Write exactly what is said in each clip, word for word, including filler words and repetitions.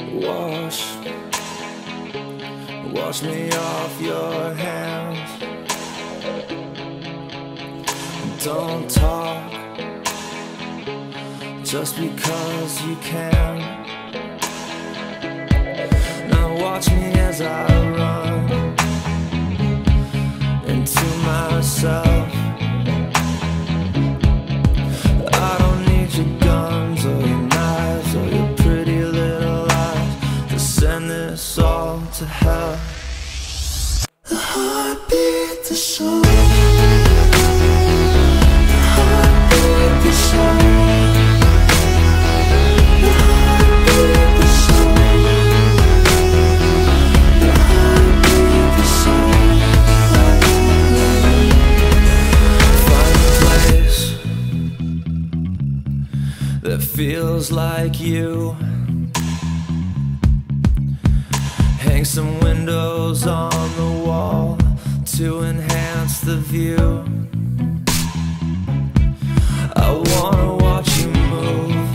Wash, wash me off your hands. Don't talk just because you can. Now watch me as I run into myself. I don't need your guns or your knives or your pretty little lies to send this all to hell. The heartbeat to show, the heartbeat to show, the heartbeat to show, the heartbeat to show. Find a place that feels like you. Hang some windows on the wall to enhance the view. I wanna watch you move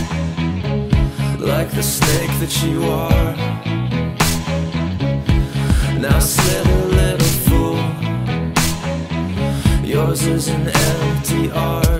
like the snake that you are. Now slither, little fool, yours is an empty art.